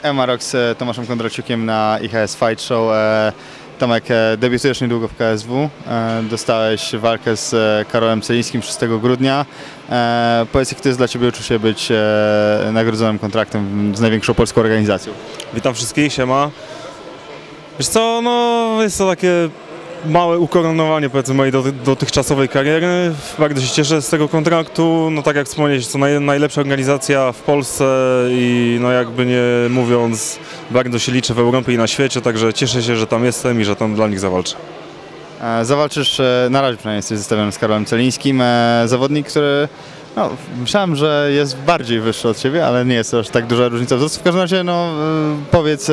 Emarock z Tomaszem Kondraciukiem na IHS Fight Show. Tomek, debiutujesz niedługo w KSW, dostałeś walkę z Karolem Celińskim 6 grudnia. Powiedz, jak to jest dla Ciebie uczucie być nagrodzonym kontraktem z największą polską organizacją? Witam wszystkich, siema. Wiesz co, no jest to takie małe ukoronowanie, powiedzmy, mojej dotychczasowej kariery. Bardzo się cieszę z tego kontraktu. No tak jak wspomniałeś, to najlepsza organizacja w Polsce i no jakby nie mówiąc, bardzo się liczę w Europie i na świecie, także cieszę się, że tam jestem i że tam dla nich zawalczę. Zawalczysz, na razie przynajmniej jesteś zestawiony z Karolem Celińskim, zawodnik, który no, myślałem, że jest bardziej wyższy od Ciebie, ale nie jest to aż tak duża różnica wzrostu. W każdym razie no, powiedz,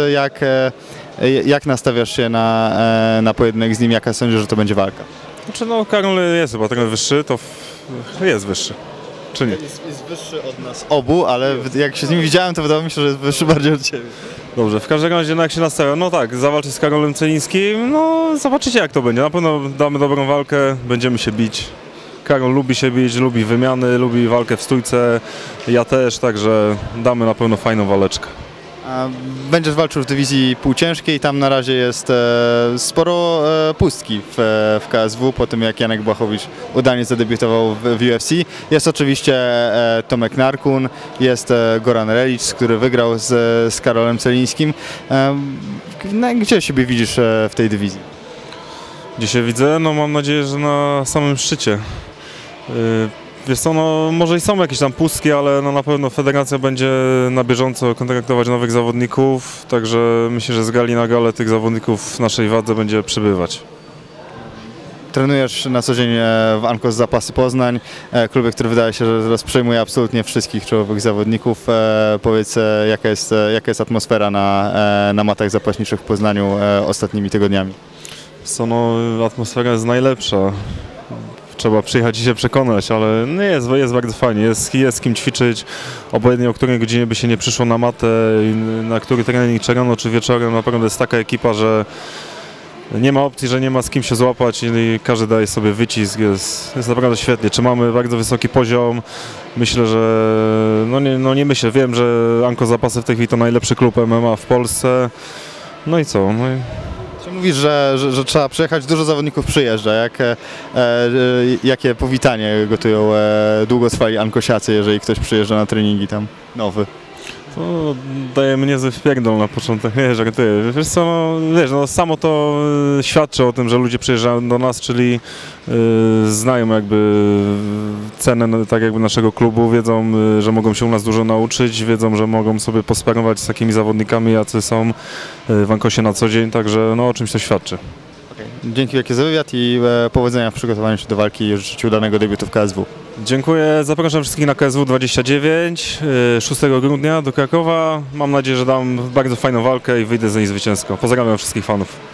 jak nastawiasz się na pojedynek z nim, jaka sądzisz, że to będzie walka? Znaczy no Karol jest chyba trochę wyższy, to jest wyższy, czy nie? Jest wyższy od nas obu, ale jak się z nim widziałem, to wydawało mi się, że jest wyższy bardziej od Ciebie. Dobrze, w każdym razie no jak się nastawiam, no tak, zawalczę z Karolem Celińskim, no zobaczycie jak to będzie, na pewno damy dobrą walkę, będziemy się bić. Karol lubi się bić, lubi wymiany, lubi walkę w stójce, ja też, także damy na pewno fajną waleczkę. Będziesz walczył w dywizji półciężkiej, tam na razie jest sporo pustki w KSW, po tym jak Janek Błachowicz udanie zadebiutował w UFC. Jest oczywiście Tomek Narkun, jest Goran Relic, który wygrał z Karolem Celińskim. Gdzie siebie widzisz w tej dywizji? Gdzie się widzę? No mam nadzieję, że na samym szczycie. Wiesz co, no może i są jakieś tam pustki, ale no na pewno federacja będzie na bieżąco kontraktować nowych zawodników, także myślę, że z gali na galę tych zawodników w naszej wadze będzie przybywać. Trenujesz na co dzień w Ankos Zapasy Poznań, klubie, który wydaje się, że teraz przejmuje absolutnie wszystkich czołowych zawodników. Powiedz, jaka jest atmosfera na matach zapaśniczych w Poznaniu ostatnimi tygodniami? Co, no atmosfera jest najlepsza. Trzeba przyjechać i się przekonać, ale nie jest bardzo fajnie, jest z kim ćwiczyć, obojętnie o której godzinie by się nie przyszło na matę, na który trening, czy rano, czy wieczorem, naprawdę jest taka ekipa, że nie ma opcji, że nie ma z kim się złapać i każdy daje sobie wycisk, jest naprawdę świetnie. Trzymamy bardzo wysoki poziom, myślę, że, nie myślę, wiem, że Ankos Zapasy w tej chwili to najlepszy klub MMA w Polsce, no i co? No i... Mówisz, że trzeba przyjechać, dużo zawodników przyjeżdża. Jakie powitanie gotują długotrwali ankosiacy, jeżeli ktoś przyjeżdża na treningi tam nowy? To daje mnie niezły wpierdol na początek, nie, żartuję. Wiesz co, no, samo to świadczy o tym, że ludzie przyjeżdżają do nas, czyli znają jakby cenę tak jakby naszego klubu, wiedzą, że mogą się u nas dużo nauczyć, wiedzą, że mogą sobie posparować z takimi zawodnikami, jacy są w Ankosie na co dzień, także no o czymś to świadczy. Dzięki wielkie za wywiad i powodzenia w przygotowaniu się do walki i życzę Ci udanego debiutu w KSW. Dziękuję, zapraszam wszystkich na KSW 29, 6 grudnia do Krakowa. Mam nadzieję, że dam bardzo fajną walkę i wyjdę z niej zwycięsko. Pozdrawiam wszystkich fanów.